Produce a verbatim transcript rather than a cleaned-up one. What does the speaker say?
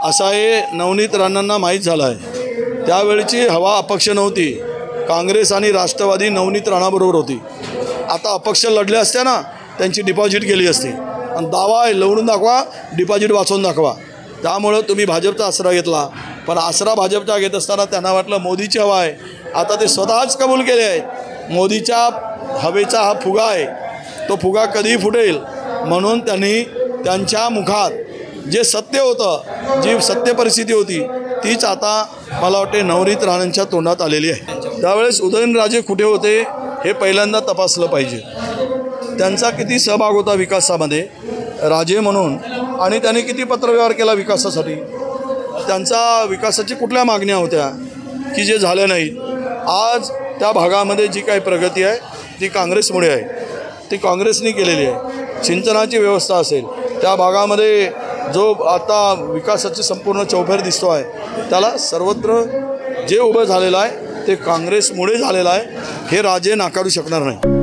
असा हे नवनीत राणांना माहीत झालं आहे। त्यावेळची हवा अपक्ष नव्हती, काँग्रेस आणि राष्ट्रवादी नवनीत राणाबरोबर होती। आता अपक्ष लढले असते ना, त्यांची डिपॉझिट गेली असती। आणि दावा आहे, लढून दाखवा, डिपॉझिट वाचवून दाखवा। त्यामुळं तुम्ही भाजपचा आसरा घेतला, पण आसरा भाजपचा घेत असताना त्यांना वाटलं मोदीची हवा आहे। आता ते स्वतःच कबूल केले आहेत मोदीच्या हवेचा हा फुगा आहे, तो फुगा कधी फुटेल म्हणून त्यांनी त्यांच्या मुखात जे सत्य होतं, जी सत्य परिस्थिती होती, तीच आता मला वाटते नवनीत राणांच्या तोंडात आलेली आहे। त्यावेळेस उदयनराजे कुठे होते हे पहिल्यांदा तपासलं पाहिजे। त्यांचा किती सहभाग होता विकासामध्ये राजे म्हणून, आणि त्यांनी किती पत्रव्यवहार केला विकासासाठी, त्यांचा विकासाची कुठल्या मागण्या होत्या की जे झाल्या नाहीत। आज त्या भागामध्ये जी काही प्रगती आहे ती काँग्रेसमुळे आहे, ती काँग्रेसने केलेली आहे। सिंचनाची व्यवस्था असेल, त्या भागामध्ये जो आता विकासाची संपूर्ण चौफेर दिसतो आहे, त्याला सर्वत्र जे उभं झालेलं आहे ते काँग्रेसमुळे झालेलं आहे, हे राजे नाकारू शकणार नाही।